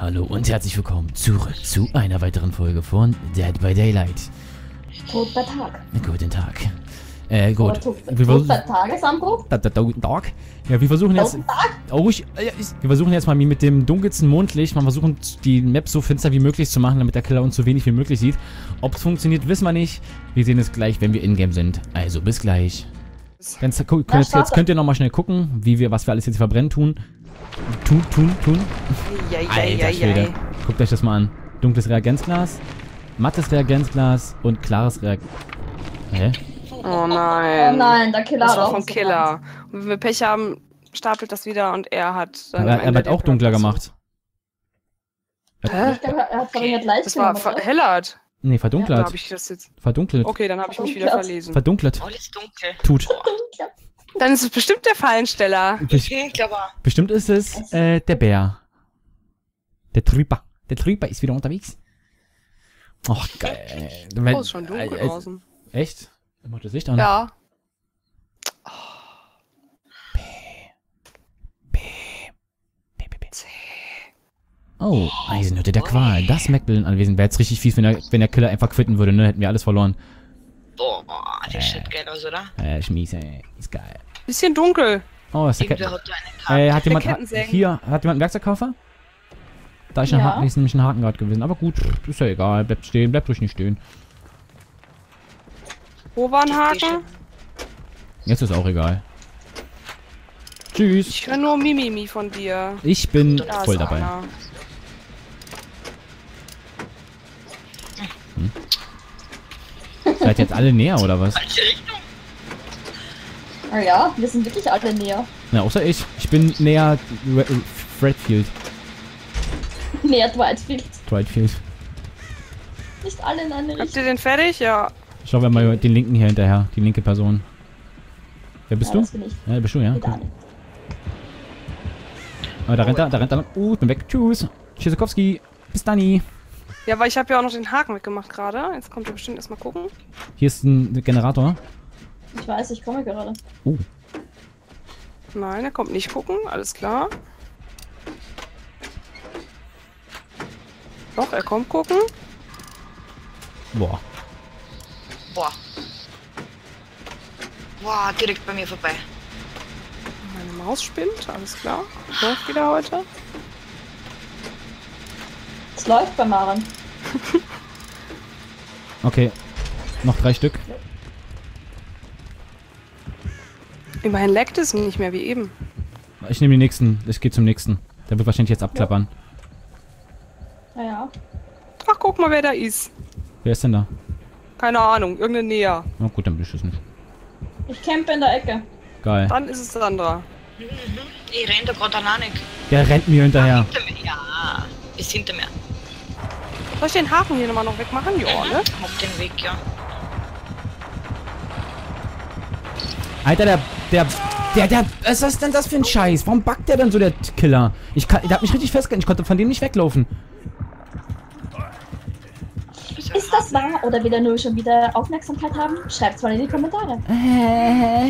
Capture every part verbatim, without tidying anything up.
Hallo und herzlich willkommen zurück zu einer weiteren Folge von Dead by Daylight. Tod bei Tag. Guten Tag. Äh, gut. Tod, wir Tod bei Tagesanbruch? Da, da, da, Tag. Ja, wir versuchen jetzt... Oh, ich, äh, ich, wir versuchen jetzt mal mit dem dunkelsten Mondlicht, mal versuchen die Map so finster wie möglich zu machen, damit der Killer uns so wenig wie möglich sieht. Ob es funktioniert, wissen wir nicht. Wir sehen es gleich, wenn wir in-game sind. Also, bis gleich. Ganz, könnt, jetzt, jetzt könnt ihr nochmal schnell gucken, wie wir, was wir alles jetzt verbrennen tun. Tun, tun, tun. Alter Schwede. Guckt euch das mal an. Dunkles Reagenzglas, mattes Reagenzglas und klares Reagenzglas. Hä? Oh nein. Oh nein, der Killer das hat war auch vom so Killer. Und wenn wir Pech haben, stapelt das wieder und er hat dann. Er, er hat auch dunkler gemacht. Hä? Ich glaube, er hat verringert leicht Das war genommen, oder? verhellert. Nee, verdunkelt. Da habe ich das jetzt. Verdunkelt. Okay, dann habe ich mich wieder Verdunkelt. verlesen. Verdunkelt. Alles dunkel. Tut. Dann ist es bestimmt der Fallensteller. Best Okay, ich glaube auch. bestimmt ist es äh, der Bär. Der Trüper. Der Trüper ist wieder unterwegs. Och, geil. Oh, ist schon dunkel äh, draußen. Echt? Er macht das Licht an. Ja. Oh, Eisenhütte der Qual. Das Macmillan anwesend. Wäre jetzt richtig fies, wenn der, wenn der Killer einfach quitten würde, ne? Hätten wir alles verloren. Boah, das sieht geil aus, oder? Äh, Schmies, ey. Ist geil. Bisschen dunkel. Oh, ist der Irgendwer Ke hat da einen äh, Haken. hat jemand, ha Kettensägen. hier, hat jemand einen Werkzeugkoffer? Da ist, ein Ja. Haken, ist nämlich ein Haken gerade gewesen. Aber gut, ist ja egal. Bleibt stehen, bleibt ruhig nicht stehen. Wo war ein Haken? Jetzt ist auch egal. Tschüss. Ich höre nur Mimimi von dir. Ich bin Da voll ist dabei. einer. Seid ihr jetzt alle näher, oder was? Falsche Richtung. Oh ja, wir sind wirklich alle näher. Na, außer ich. Ich bin näher Re äh, Fredfield. Näher Dwightfield. Dwightfield. Nicht alle in eine Habt Richtung. ihr den fertig? Ja. Schauen wir mal den linken hier hinterher. Die linke Person. Wer bist Ja, du? das bin ich. Ja, bist du, ja. Mit Anne. Ah, da rennt er, da rennt er. Uh, ich bin weg. Tschüss. Tschüssikowski. Bis dann. Ja, weil ich habe ja auch noch den Haken weggemacht gerade. Jetzt kommt er bestimmt erstmal gucken. Hier ist ein Generator. Ich weiß, ich komme gerade. Uh. Nein, er kommt nicht gucken. Alles klar. Doch, er kommt gucken. Boah. Boah. Boah, direkt bei mir vorbei. Meine Maus spinnt. Alles klar. Läuft wieder heute. Es läuft bei Maren. Okay. Noch drei Stück. Immerhin leckt es nicht mehr wie eben. Ich nehme den nächsten. Ich gehe zum nächsten. Der wird wahrscheinlich jetzt abklappern. Naja. Ach, guck mal, wer da ist. Wer ist denn da? Keine Ahnung, irgendein Näher. Na gut, dann bin ich es nicht. Ich campe in der Ecke. Geil. Dann ist es Sandra. Mhm. Ich renn da gerade alleine. Der rennt mir hinterher. Hinter mir. Ja, ist hinter mir. Soll ich den Haken hier nochmal noch wegmachen? Ja, ne? Hab den Weg, ja. Alter, der, der, der, der, was ist denn das für ein Scheiß? Warum backt der denn so, der Killer? Ich kann, der hat mich richtig festgehalten, ich konnte von dem nicht weglaufen. Ist das wahr oder will er nur schon wieder Aufmerksamkeit haben? Schreibt's mal in die Kommentare. Äh.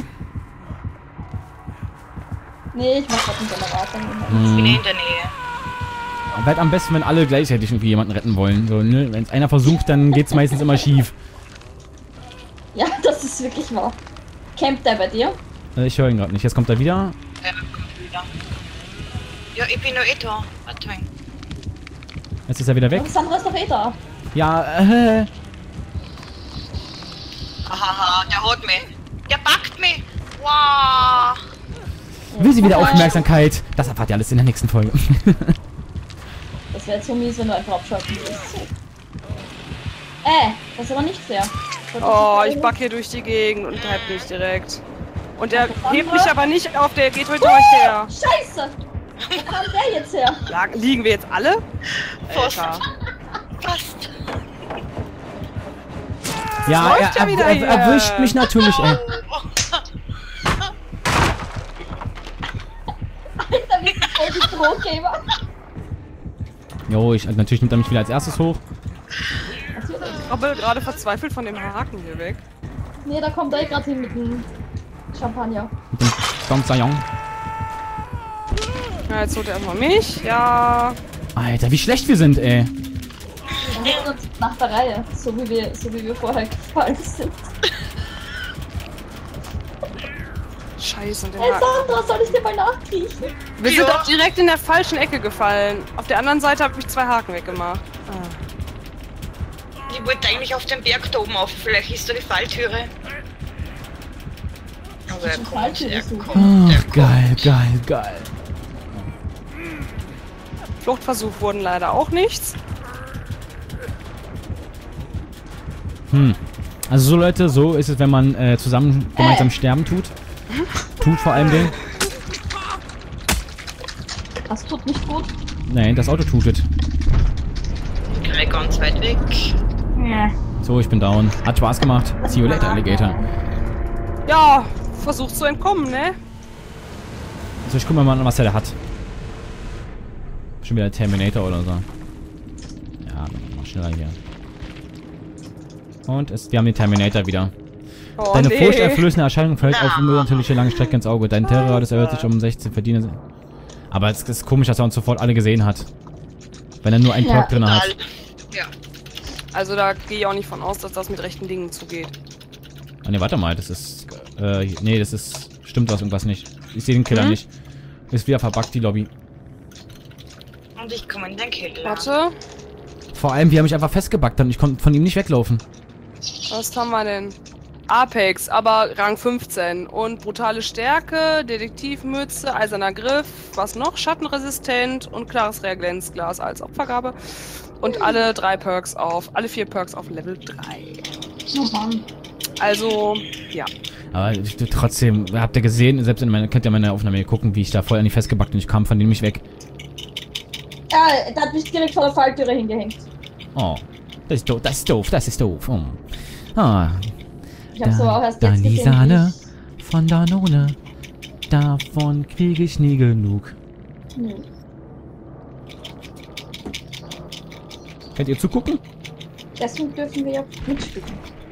Nee, ich mach grad einen Generator. Ich bin eh in der Nähe. Wird am besten, wenn alle gleichzeitig irgendwie jemanden retten wollen. So, ne? Wenn es einer versucht, dann geht's meistens immer schief. Ja, das ist wirklich wahr. Campt der bei dir? Äh, ich höre ihn gerade nicht. Jetzt kommt er wieder. Ja, kommt wieder. Ja, ich bin noch eh da. Warte mal. Jetzt ist er wieder weg. Und Sandra ist doch eh da. Ja, äh. Hahaha, der hat mich. Der packt mich. Wow. Will sie wieder Aufmerksamkeit? Das erfahrt ihr alles in der nächsten Folge. Das wäre jetzt so mies, wenn du einfach abschalten würdest. Äh, das ist aber nicht fair. Oh, ich back hier durch die Gegend und treib mich direkt. Und er hebt mich aber nicht auf, der geht heute euch her. Scheiße! Wo kam der jetzt her? Lag, liegen wir jetzt alle? Fast. Alter. Fast. Ja, läuft er, ja er, wieder er, hier. erwischt mich natürlich, ey. Alter, wie voll die Pro-Gamer. Jo, ich, natürlich nimmt er mich wieder als erstes hoch. Ich krabbel gerade verzweifelt von dem Haken hier weg. Nee, da kommt er eh gerade hin mit dem Champagner. Mit dem Dom Sayong. Ja, jetzt holt er erstmal mich. Ja. Alter, wie schlecht wir sind, ey. Wir sind uns nach der Reihe, so wie wir, so wie wir vorher gefallen sind. Scheiße, den Hey Haken. Sandra, soll ich dir mal nachkriechen? Wir sind Ja. auch direkt in der falschen Ecke gefallen. Auf der anderen Seite habe ich zwei Haken weggemacht. Ah. Ich wollte eigentlich auf den Berg da oben auf. Vielleicht ist da die Falltüre. Aber er schon kommt, Falltüre er suchen. kommt, er Ach, kommt. geil, geil, geil. Fluchtversuch wurden leider auch nichts. Hm. Also so Leute, so ist es, wenn man äh, zusammen gemeinsam sterben tut. Tut vor allem den. Das tut nicht gut. Nein, das Auto tutet. Okay, ganz weit weg. Ja. So, ich bin down. Hat Spaß gemacht. See you later, Alligator. Ja, versucht zu entkommen, ne? So, ich guck mir mal an, was er da hat. Schon wieder Terminator oder so. Ja, mach schneller hier. Und es, wir haben den Terminator wieder. Oh, Deine nee. furchterflößende Erscheinung fällt auf unnatürliche lange Strecke ins Auge. Dein Terror, das erhöht sich um sechzehn Verdiene. Aber es ist komisch, dass er uns sofort alle gesehen hat. Wenn er nur einen Ja, Perk drin Total. hat. Ja. Also da gehe ich auch nicht von aus, dass das mit rechten Dingen zugeht. Ah ne, warte mal, das ist... Äh, nee, das ist... Stimmt was irgendwas nicht. Ich sehe den Killer Hm? nicht. Ist wieder verbuggt, die Lobby. Und ich komme in den Keller. Warte, Vor allem, wir haben mich einfach festgebackt und ich konnte von ihm nicht weglaufen. was haben wir denn? Apex, aber Rang fünfzehn. Und brutale Stärke, Detektivmütze, eiserner Griff, was noch? Schattenresistent und klares Reagenzglas als Opfergabe. Und alle drei Perks auf, alle vier Perks auf Level drei. Oh Mann. Also, ja. Aber ich, trotzdem, habt ihr gesehen, selbst in meiner, könnt ihr meine Aufnahme hier gucken, wie ich da voll an die festgebackt und ich kam von dem nicht weg. Ja, da hat mich direkt vor der Falltüre hingehängt. Oh, das ist doof, das ist doof, das ist doof. Oh. Ah, Ich hab's aber auch erst da jetzt die gesehen. Sahne von Danone, davon kriege ich nie genug. wie ich- Hm. Könnt ihr zugucken? Deswegen dürfen wir ja mitspielen.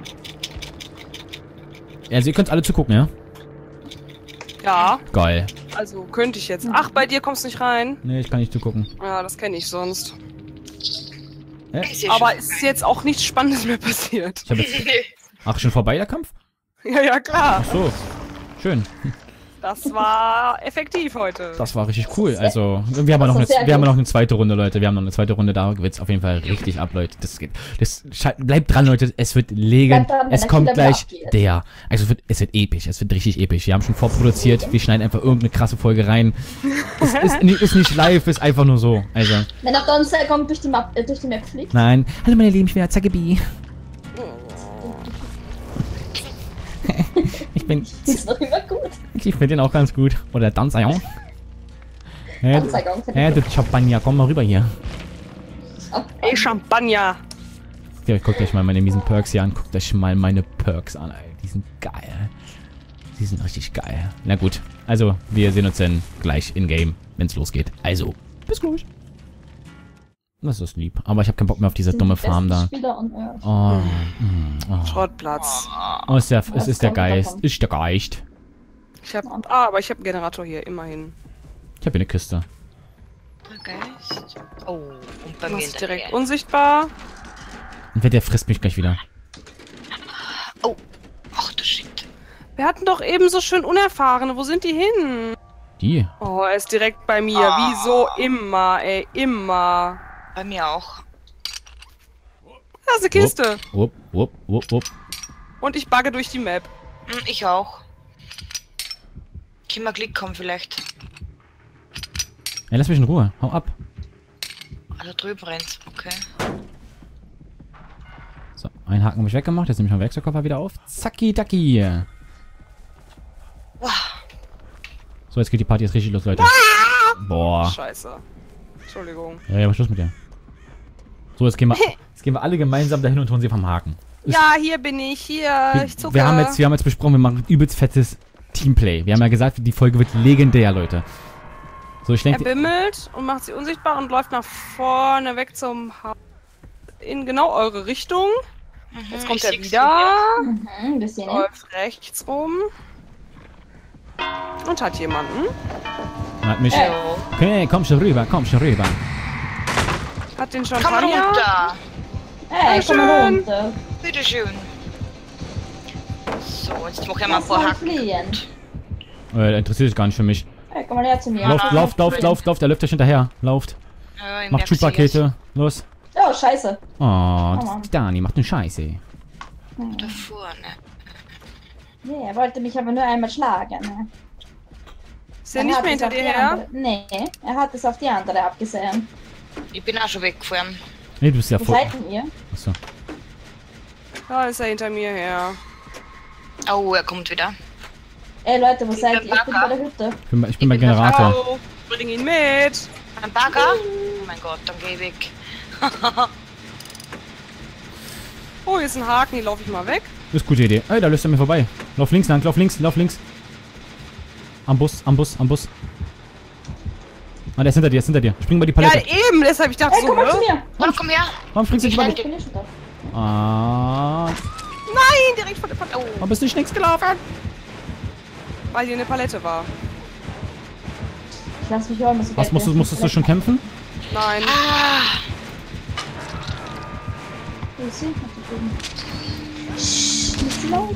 Also ihr könnt alle zugucken, ja? Ja, Geil. also könnte ich jetzt. Ach, bei dir kommst du nicht rein? Nee, ich kann nicht zugucken. Ja, das kenne ich sonst. Ist ja Aber schon ist jetzt auch nichts Spannendes mehr passiert. Ich hab jetzt... Ach, schon vorbei der Kampf? Ja, ja, klar. Ach so. Schön. Das war effektiv heute. Das war richtig cool. Also, wir haben ja noch, eine, Das war sehr wir haben ja gut. noch eine zweite Runde, Leute. Wir haben noch eine zweite Runde, da wird's auf jeden Fall richtig ab, Leute. Das geht. Das schei- bleibt dran, Leute. Es wird legen. Bleibt dran, wenn Es der kommt Killer gleich wieder abgeht. der. Also es wird, es wird episch. Es wird richtig episch. Wir haben schon vorproduziert. Wir schneiden einfach irgendeine krasse Folge rein. Es ist, nicht- ist nicht live, ist einfach nur so. Also, Wenn er dann sehr kommt durch die Map, äh, durch die Map fliegt. nein. Hallo meine Lieben, ich bin Zagebi. Ich bin. Das ist doch immer gut. Ich finde den auch ganz gut. Oder Danzayon. Hä, Danzayon finde hä, ich du Champagner, komm mal rüber hier. auch. Ey, Champagner. Ja, guckt euch mal meine miesen Perks hier an. Guckt euch mal meine Perks an, ey. Die sind geil. Die sind richtig geil. Na gut. Also, wir sehen uns dann gleich in-game, wenn es losgeht. Also, bis gleich. Das ist lieb. Aber ich habe keinen Bock mehr auf diese Sind dumme die Farm da. besten Spieler on Earth. Oh, mm, oh. Schrottplatz. oh ist der, es Was ist der kommt davon? Geist. Ist der Geist. Ich hab, ah, aber ich habe einen Generator hier, immerhin. Ich habe hier eine Kiste. Der Geist. Oh, und bei Du mir machst in der direkt Nähe. unsichtbar. Und wer der frisst mich gleich wieder. Oh, ach du Shit. Wir hatten doch eben so schön Unerfahrene. Wo sind die hin? Die. Oh, er ist direkt bei mir. Ah. Wieso immer, ey, immer. Bei mir auch. Da ist eine Kiste. Wupp, wupp, wupp, wupp. Und ich bugge durch die Map. Hm, ich auch. Können wir Glück haben vielleicht. Ey, lass mich in Ruhe. Hau ab. Ah, da drüben rennt. Okay. So, einen Haken habe ich weggemacht. Jetzt nehme ich meinen Werkzeugkoffer wieder auf. Zacki, dacki. Wow. So, jetzt geht die Party jetzt richtig los, Leute. Boah. Scheiße. Entschuldigung. Ja, ja, aber Schluss mit dir. So, jetzt gehen wir, jetzt gehen wir alle gemeinsam dahin und holen sie vom Haken. Ist- Ja, hier bin ich. Hier, wir, ich zucke. wir, haben jetzt, wir haben jetzt besprochen, wir machen übelst fettes Teamplay. Wir haben ja gesagt, die Folge wird legendär, Leute. So, ich Er denke... bimmelt und macht sie unsichtbar und läuft nach vorne weg zum Haus. In genau eure Richtung. Mhm, Jetzt kommt ich er sieh's wieder. Mhm, ein bisschen. Ne? Läuft rechts rum. Und hat jemanden. Hat mich... Äh. Ja. Okay, komm schon rüber, komm schon rüber. Hat den Komm Champagner? runter. Hey, komm mal Dankeschön. runter. Bitteschön. So, jetzt mache ich mal ein Lass paar mal Hacken. fliehen. Äh, der interessiert sich gar nicht für mich. Hey, komm mal her zu mir. Lauft, lauft, lauft, lauft, lauft, der läuft euch hinterher. Lauft. Ja, ich Macht merk's jetzt. Schubpakete. Los. Oh, scheiße. Oh, Mann. Dani macht eine Scheiße. Hm. Da vorne. Nee, er wollte mich aber nur einmal schlagen. Ne? Ist der Er nicht hat mehr es hinter auf dir die her? andere- Nee, er hat es auf die andere abgesehen. Ich bin auch schon weggefahren. Nee, du bist ja Wo voll. seid denn ihr? Achso. Da ist er hinter mir her. Oh, er kommt wieder. Ey Leute, wo seid bin ihr? Ich bin Bagger. bei der Hütte. Ich bin, bei- ich bin bei Ich bin Generator. Ciao. Bring ihn mit. Ein Bagger? Oh mein Gott, dann geh ich weg. Oh, hier ist ein Haken, hier laufe ich mal weg. Ist gute Idee. Ey, da löst er mir vorbei. Lauf links lang, lauf links, lauf links. Am Bus, am Bus, am Bus. Ah, der ist hinter dir, der ist hinter dir. Spring bei die Ja, Palette. eben, deshalb ich dachte Ey, so, komm mal zu hä? mir. Oh, komm her. Warum springst du nicht bei Ich die... bin hier schon da. Ah, Nein, direkt vor der Palette. Oh, warum bist du nicht links gelaufen? weil hier eine Palette war. Ich lass mich hören, was du Was, musstest, musstest du schon kämpfen? Nein. Ah, Wo ist sie? Ach, da drüben. Shh, nicht zu laut.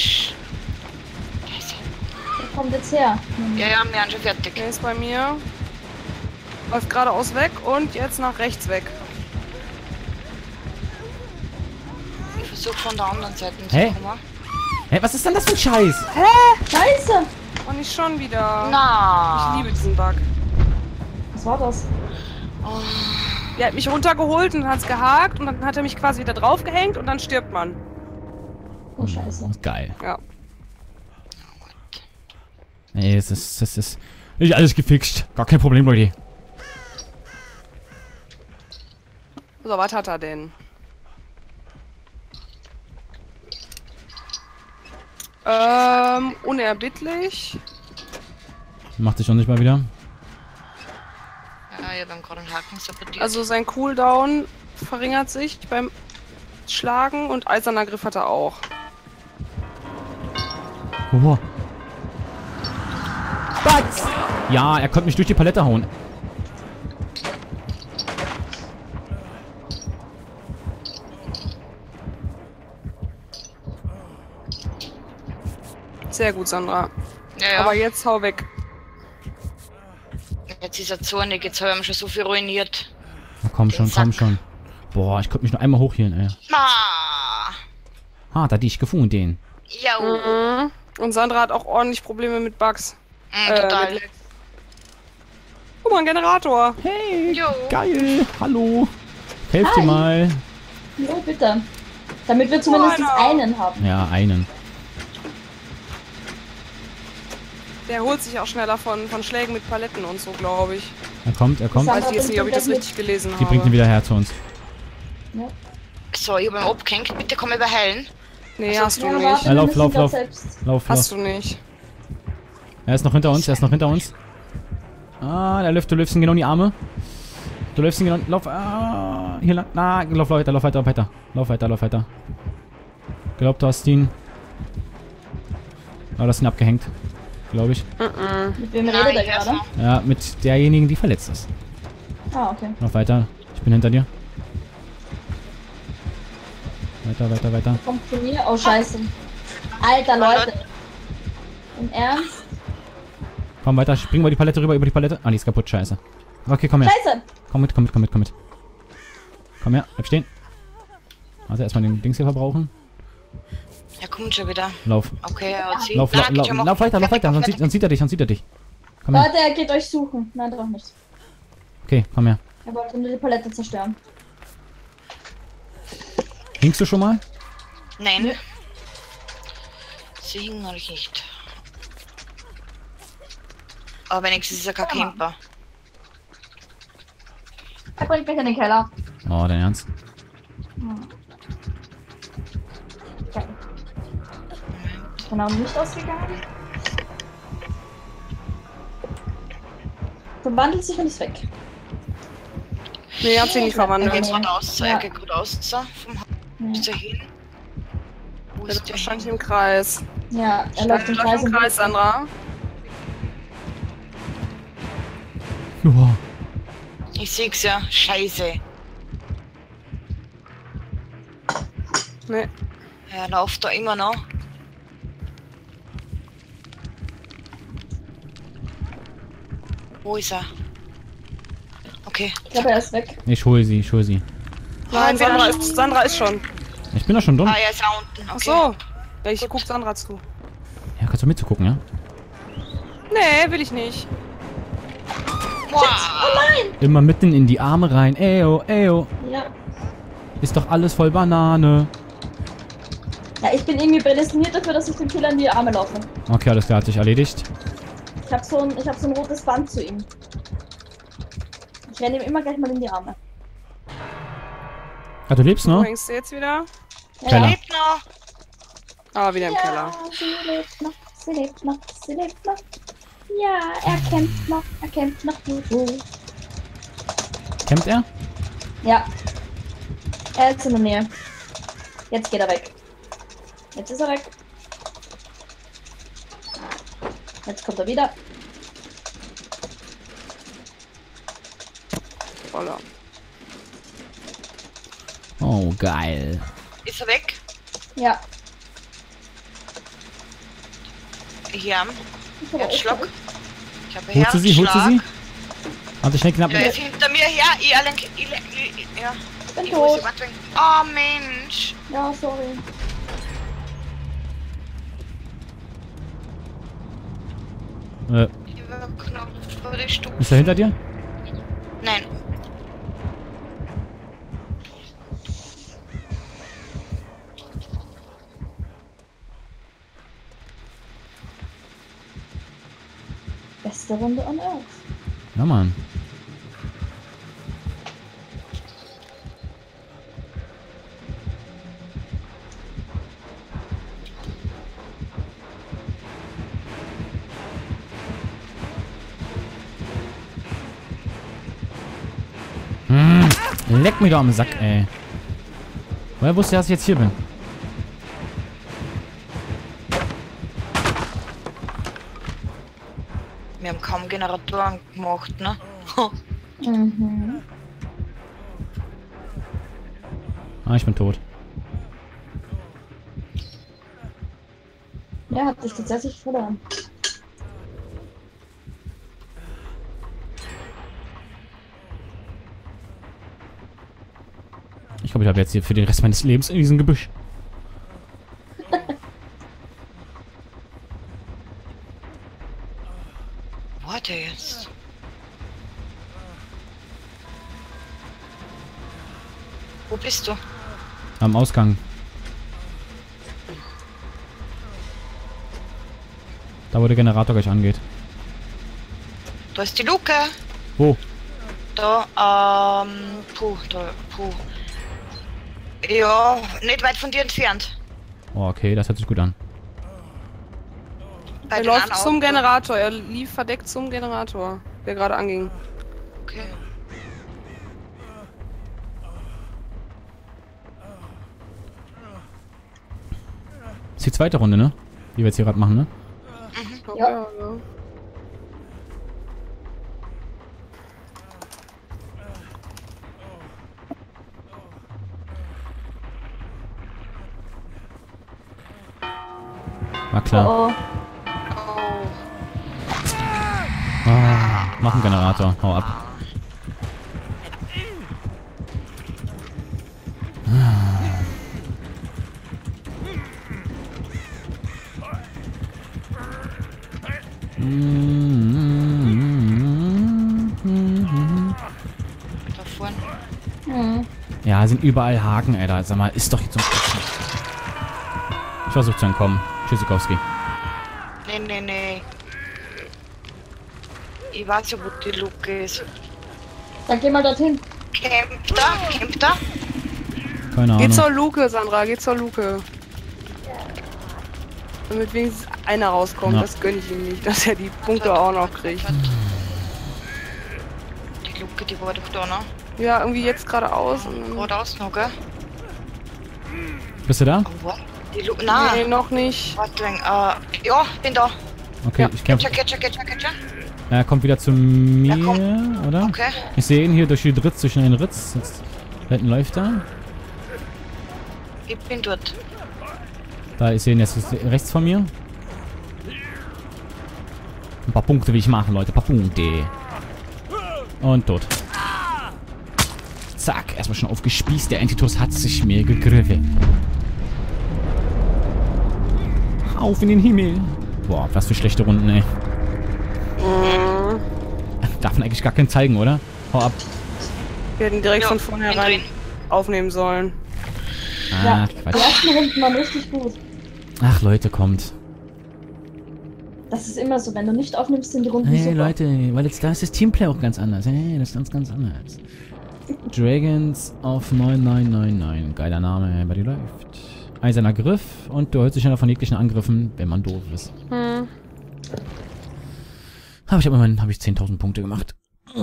Der kommt jetzt her. Hm. ja, ja, wir sind schon fertig. Der ist bei mir. Läuft geradeaus weg und jetzt nach rechts weg. Ich versuche von der anderen Seite Hä? zu kommen. Hä, was ist denn das für ein Scheiß? Scheiße! Und nicht schon wieder. Na. Ich liebe diesen Bug. Was war das? Der hat mich runtergeholt und hat's gehakt und dann hat er mich quasi wieder draufgehängt und dann stirbt man. Oh, scheiße. Geil. Ja. Ey, es ist, es ist... Ist alles gefixt. Gar kein Problem, Leute. So, was hat er denn? Ähm, unerbittlich. Macht sich unsichtbar wieder. Ja, ich habe gerade einen Haken sabotiert. Also sein Cooldown verringert sich beim Schlagen und eiserner Griff hat er auch. Oh. Batz! Ja, er konnte mich durch die Palette hauen. Sehr gut, Sandra. ja, ja. Aber jetzt hau weg. Jetzt ist er zornig, jetzt habe ich ihm schon so viel ruiniert. Na, komm Den schon, komm Sack. schon. Boah, ich konnte mich nur einmal hochhielen, ey. Ah. Ha, da dich gefunden. Ja, Mhm. Und Sandra hat auch ordentlich Probleme mit Bugs. mm, Äh, total. mit- Guck mal, ein Generator. Hey, Jo. geil. Hallo. Helft dir Hi. mal. Jo, bitte. Damit wir zumindest Einer. einen haben. Ja, einen. Der holt sich auch schneller von, von Schlägen mit Paletten und so, glaube ich. Er kommt, er kommt. Weiß ich jetzt nicht, ob ich das richtig gelesen Die habe. bringt ihn wieder her zu uns. Ja. So, ich habe ihn abgehängt. Bitte komm überheilen. Nee, Also, hast du Ja, nicht. warte, Ja, wir lauf, müssen lauf, grad lauf. selbst- Lauf, lauf. Hast du nicht. Er ist noch hinter uns, er ist noch hinter uns. Ah, der läuft, du läufst ihn genau in die Arme. Du läufst ihn genau... Lauf, ah, hier lang. Na, lauf weiter, lauf weiter, lauf weiter. Lauf weiter, lauf weiter. Glaubt, du hast ihn... Oh, du hast ihn abgehängt. Glaube ich. Mit wem Nein, redet er ich weiß gerade? noch. Ja, mit derjenigen, die verletzt ist. Ah, okay. Lauf weiter. Ich bin hinter dir. Weiter, weiter, weiter. Kommt zu mir. Oh, scheiße. Alter, Leute. Im Ernst? Komm weiter, spring mal die Palette rüber, über die Palette. Ah, die ist kaputt, scheiße. Okay, komm her. Scheiße! Komm mit, komm mit, komm mit, komm mit. Komm her, bleib stehen. Also erstmal den Dings hier verbrauchen. Er kommt schon wieder. Lauf. Okay, er hat sie. Lauf, Nein, lauf, geht lauf, schon mal. lauf weiter, lauf weiter, sonst sieht, sonst sieht er dich, sonst sieht er dich. Komm her. Leute, er geht euch suchen. Nein, doch nicht. Okay, komm her. Er wollte nur die Palette zerstören. Hinkst du schon mal? Nein. Ja. Sie hingen noch nicht. Aber wenigstens ist er kein Ja. Camper. Er bringt mich in den Keller. Oh, dein Ernst? Okay. Genau, nicht ausgegangen. Verwandelt sich und ist weg. Nee, hat sich nicht Er verwandelt. geht gerade aus, Ja. er geht gerade aus, so, vom Haus Ja, zu hin. Wo Der ist ist der wahrscheinlich hin? im Kreis. ja er läuft im Läuft Kreis. im und- Kreis, Sandra. Boah. Ich seh's ja, scheiße. Nee. Er läuft da immer noch. Wo ist er? Okay. Ich glaube, er ist weg. Ich hole sie, ich hole sie. Nein, Ah, Sandra wieder- ist, Sandra ist schon. Ich bin doch schon dumm. Ah, er ist da unten. Okay. Ach so. Ja, ich guck Sandra zu. Ja, kannst du mitzugucken, ja? Nee, will ich nicht. Wow. Immer mitten in die Arme rein. Eyo, eyo. Ja. Ist doch alles voll Banane. Ja, ich bin irgendwie prädestiniert dafür, dass ich dem Killer in die Arme laufe. Okay, alles klar, hat sich erledigt. Ich habe so, ein, ich hab so ein rotes Band zu ihm. Ich renne ihm immer gleich mal in die Arme. Ah, du lebst Wo noch? hängst du jetzt wieder? Keller. Lebt noch. Ah, wieder im Ja, Keller. sie lebt noch, sie lebt noch, sie lebt noch. Ja, er kämpft noch, er kämpft noch. Juhu. Kämpft er? Ja. Er ist in der Nähe. Jetzt geht er weg. Jetzt ist er weg. Jetzt kommt er wieder. Voller. Oh, geil. Ist er weg? Ja. Hier am Ich habe Herzschlag. Ich habe Holt sie sie, holt sie Herzschlag. sie? Warte, schnell knapp. Der ist hinter mir her. Ich lenke. Ich lenke. Ja. Ich bin Ich muss tot. sie warte. Oh Mensch. Ja, sorry. Äh, Ich war knapp vor der Stufe. ist er hinter dir? Nein. Beste Runde on Earth. Ja, Mann. Hm, leck mich doch am Sack, ey. Woher wusste er, dass ich jetzt hier bin? Wir haben kaum Generatoren gemacht, ne? Mhm. Ah, ich bin tot. Ja, hat dich tatsächlich verloren. Ich glaube, ich habe jetzt hier für den Rest meines Lebens in diesem Gebüsch. Wo hat er jetzt? Wo bist du? Am Ausgang. Da, wo der Generator gleich angeht. Da ist die Luke. Wo? Da, ähm, puh, da, puh. Ja, nicht weit von dir entfernt. Oh, okay, das hört sich gut an. Bei Er den läuft anderen zum Autos. Generator. Er lief verdeckt zum Generator, der gerade anging. Okay. Das ist die zweite Runde, ne? Die wir jetzt hier gerade machen, ne? Ja. ja. War klar. Oh, Oh. Ah, mach einen Generator. Hau ab. Da vorne. oh. Hm. Ja, sind überall Haken, Alter. Sag mal, ist doch jetzt so ein Quatsch. Ich versuche zu entkommen. Tschüssikowski. Nee, nee, nee. Ich weiß ja, wo die Luke ist. Dann geh mal dorthin. Campt da? Campt da? Keine Geh Ahnung. zur Luke, Sandra, geh zur Luke. Damit wenigstens einer rauskommt, Ja. das gönne ich ihm nicht, dass er die Punkte auch noch kriegt. Die Luke, die war doch da, ne? Ja, irgendwie jetzt geradeaus. und- Geradeaus noch, gell? Bist du da? Oh, wo? Die Luke. Nee, Nein. noch nicht. Warte, äh, ja, bin da. Okay, Ja. ich kämpfe. Check, check, check, check, check. Er kommt wieder zu mir, Er oder? Okay. Ich sehe ihn hier durch den Ritz, durch den Ritz. Jetzt da hinten läuft er. Ich bin dort. Da ist sie jetzt rechts von mir. Ein paar Punkte will ich machen, Leute. Ein paar Punkte. Und tot. Zack, erstmal schon aufgespießt. Der Entitus hat sich mir gegriffen. Auf in den Himmel. Boah, was für schlechte Runden, ey. Mhm. Darf man eigentlich gar keinen zeigen, oder? Hau ab. Wir hätten direkt Ja, von vornherein bin aufnehmen sollen. Ah, Ja, die Quatsch. ersten Runden waren richtig gut. Ach, Leute, kommt. Das ist immer so, wenn du nicht aufnimmst, sind die Runden Hey, super. Leute, weil jetzt da ist das Teamplay auch ganz anders. Hey, das ist ganz, ganz anders. Dragons of neun neun neun neun. Geiler Name, aber die läuft. Eiserner Griff und du hältst dich schneller von jeglichen Angriffen, wenn man doof ist. Hm. Aber ich habe immerhin hab ich zehntausend Punkte gemacht.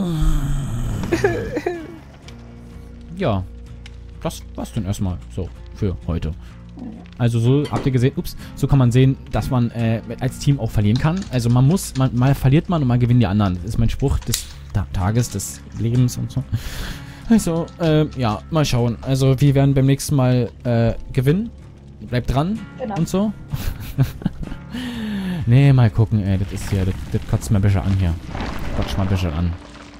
Ja, das war's dann erstmal so für heute. Also so, habt ihr gesehen, ups, so kann man sehen, dass man äh, als Team auch verlieren kann. Also man muss, man, mal verliert man und mal gewinnen die anderen. Das ist mein Spruch des Ta Tages, des Lebens und so. Also, äh, ja, mal schauen. Also wir werden beim nächsten Mal äh, gewinnen. Bleibt dran Genau. und so. Nee, mal gucken, ey, das ist hier, das, das kotzt mir ein bisschen an hier. Kotzt mal ein bisschen an.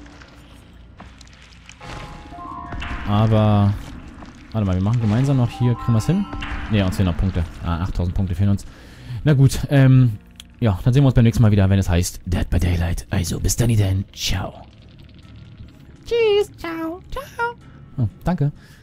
Aber, warte mal, wir machen gemeinsam noch hier, kriegen wir es hin? Ne, uns fehlen noch Punkte. Ah, achttausend Punkte fehlen uns. Na gut, ähm, ja, dann sehen wir uns beim nächsten Mal wieder, wenn es heißt Dead by Daylight. Also, bis dann denn. Ciao. Tschüss, ciao, ciao. Oh, danke.